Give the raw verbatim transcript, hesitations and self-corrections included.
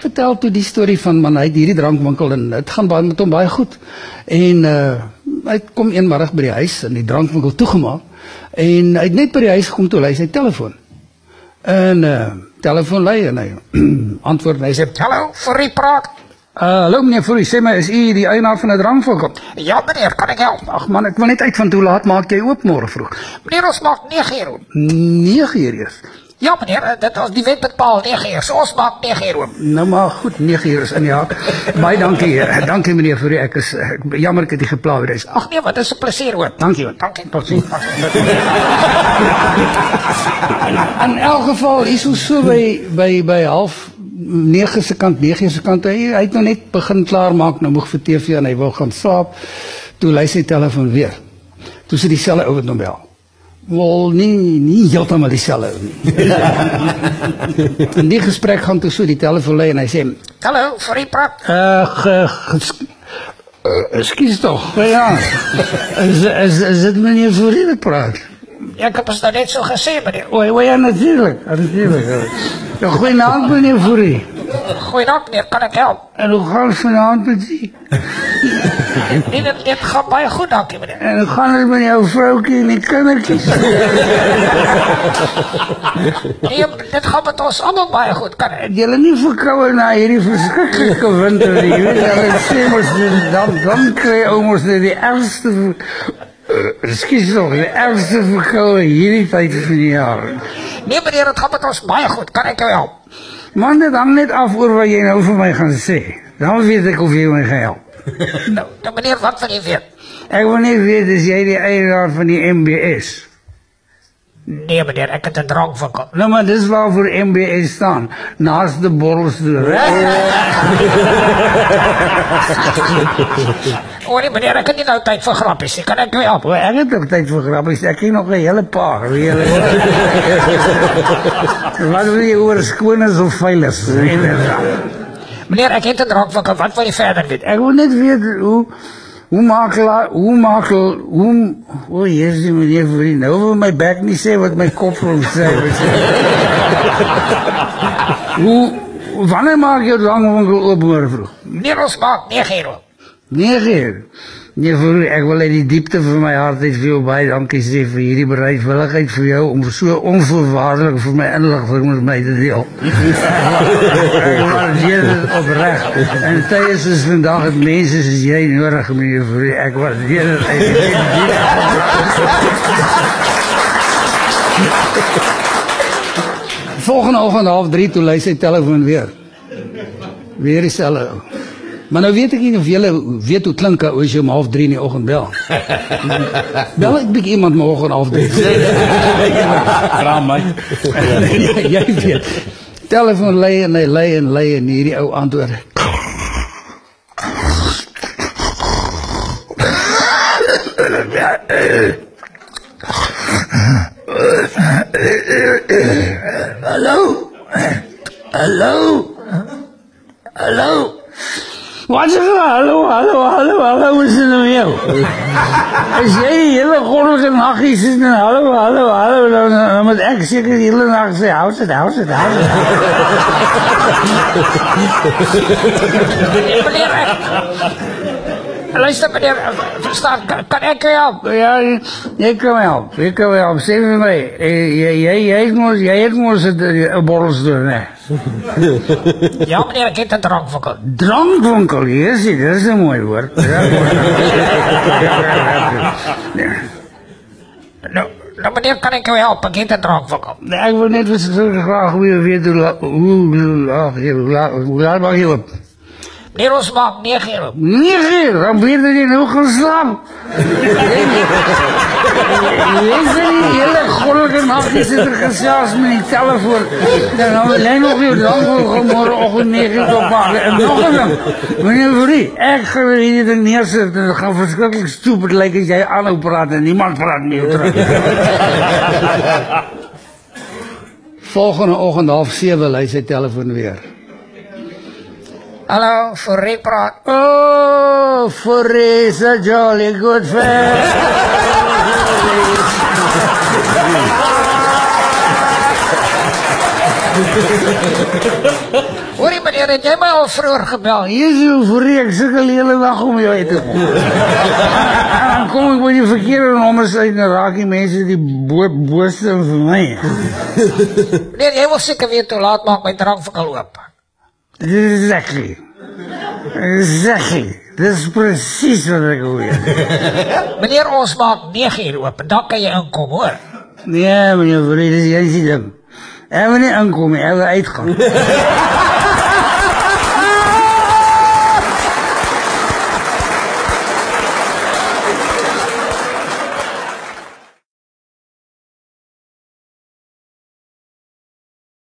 vertel toe die storie van, man, hy het hierdie drankwinkel en het gaan baie met hom baie goed. En uh, hy kom eenmiddag by die huis en die drankwinkel toegemaak. En hy het net by die huis gekom toe, hy sy telefoon. En uh, telefoon lei en hy antwoord en hy sê, hallo, Fourie praat. Uh, hallo meneer Fourie, sê my, is u die eienaar van 'n drankwinkel? Ja meneer, kan ek help? Ag man, ek wil net uit van hoe laat maak jy oop môre vroeg? Meneer, ons maak nege uur oop. nege uur eers. Ja meneer, dit was die wet bepaal nege uur, so ons maak nege uur oop. Nou maar goed, nege uur is in ja. Baie dankie, dankie meneer Fourie, ek is ek, jammer ek het u gepla weer eens. Ag nee, wat is 'n plesier hoor. Dankie hoor. Dankie. Tot sien. In elk geval, is ons so by, by, by half nege se kant, nege se kant, hy, hy het nou net begin klaarmaak, nou moeg vir T V en hy wil gaan slaap, toe lui sy telefoon weer. Toe sy dieselfde ou wat nou bel. Wel, nie, nie heeltemal dieselfde ou nie. In die gesprek gaan toe so die telefoon lui en hy sê, hallo, Fourie praat. Uh, ge, ge, uh, excuse toch, ja, is, is, is dit meneer Fourie wat praat? Ek heb ons nou net so gesê, meneer. O, o ja, natuurlijk, natuurlijk. Ja, goeienaand meneer Fourie. Goeienaand meneer, kan ek help? En hoe gaan het vanavond met u? Nee, dit, dit gaat baie goed, dankie meneer. En hoe gaan het met jouw vrouwtje en die kindertjes? Nee, dit gaat met ons allemaal baie goed, kan ek? Julle nie verkoue na hierdie verskriklike winter nie, jy weet, julle sê mos, dan, dan kry ou mos net die ergste, uh, excuse nog, die ergste verkoue hierdie tyd van die jaar. Nee meneer, het gaat met ons baie goed, kan ek jou help? Man, dit hang net af oor wat jy nou vir my gaan sê. Dan weet ek of jy my gaan help. Nou, nou meneer, wat wil jy weet? Ek wil net weet, is jy die eienaar van die M B S? Nee meneer, ek het 'n drankwinkel. Nou maar dis waarvoor M B S staan, naast de borrelstoel. O nee meneer, ek het nie nou tyd vir grappies nie, kan ek jou help? O, ek het ook tyd vir grappies, ek ken nog 'n hele paar. Hele... Wat wil jy oor skooners of veilers? Meneer, ek het 'n drankwinkel, wat wil jy verder weet? Ek wil net weet hoe... Hoe makel, hoe makel, hoe... O, oh, jezus, meneer Fourie, nou wil my bek nie sê wat my kop rond sê. Hoe, wanneer maak jy drankwinkel oop môre vroeg? Meneer, ons maak nege uur oop. nege uur? Meneer Fourie, ek wil uit die diepte van my hart uit vir jou baie dankie sê vir hierdie bereidwilligheid vir jou om so onvoorwaardelik vir my inligting met my te deel. Ek waardeer dit opreg. En tydens is vandag het mense soos jy nodig, meneer Fourie. Ek waardeer dit uit die diepte. Volgende oggend half drie toe lui sy telefoon weer. Weer dieselfde ou. Maar nou weet ek nie of julle weet hoe klink as jy om half drie in die oggend bel. Bel ek bykie iemand morgen half drie. Vra my. Jy weet. Telefoon lei en hy lei en lei en hierdie ou antwoord. Hallo? Hallo? Hallo? Wat is er? Hallo, hallo, hallo, hallo, hoe is het nou jou? As jy die hele goddelike nachtjes is, dan hallo, hallo, hallo, dan, dan moet ek seker die hele nacht sê, houd het, houd het, houd het. Meneer, ek... Luister meneer, verstaan, kan, kan ek jou help? Ja, jy kan my help, jy kan my help, sê vir my, jy, jy, jy het mos, jy het mos een borrelsdoor, ne? Ja meneer, ek het 'n drankwinkel. Drankwinkel, yes, dit is 'n mooi woord. Nou, nou meneer, kan ek jou help? Ek het 'n drankwinkel. Ek wil net graag weet hoe laat, hoe laat mag jy op? Meneer, ons maak nege uur op. nege uur, dan weet dat jy nou gaan slaap. Jy sê die hele goddelike nacht, jy sit er gesels met die telefoon. Dan hou jy nog jou drankwinkel morgenoggend nege uur opmaak. En nog een ding, meneer Fourie, ek gaan hierdie ding neersit en het gaan verskrikkelijk stupid lyk as jy aanhou praat en niemand praat met jou terug. Volgende oggend half sewe lui sy telefoon weer. Hallo, Fourie praat. Oh, Fourie is a jolly good friend. Hoor Sorry meneer, het jy my al vroeër gebel? Jezus, voor ik sukkel hele dag om jou uit te kom. Dan kom ik met die verkeerde nommers uit en raak die mensen die bo boos zijn voor mij. Meneer, jy wil seker weet hoe laat maak my drankvinkel oop. Exactly. Exactly. Dat is precies wat ik wil. Meneer, ons maak negen uur oop en dan kan jy inkom, hoor. Nee, meneer Verlee, dat is juist die ding. Hij wil niet aankomen, hij wil uitgaan.